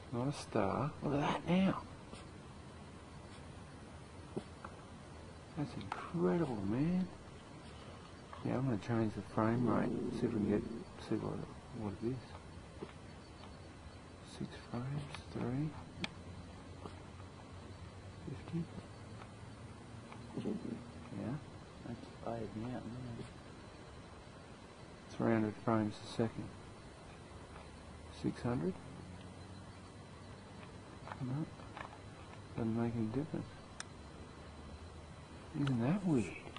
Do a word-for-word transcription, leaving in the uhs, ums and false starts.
Not a star. Look at that now. That's incredible, man. Yeah, I'm going to change the frame rate. See if we can get, see what, what it is. Six frames, three. Fifty. Yeah. That's fading out now. three hundred frames a second. six hundred. No, doesn't make any difference. Isn't that weird?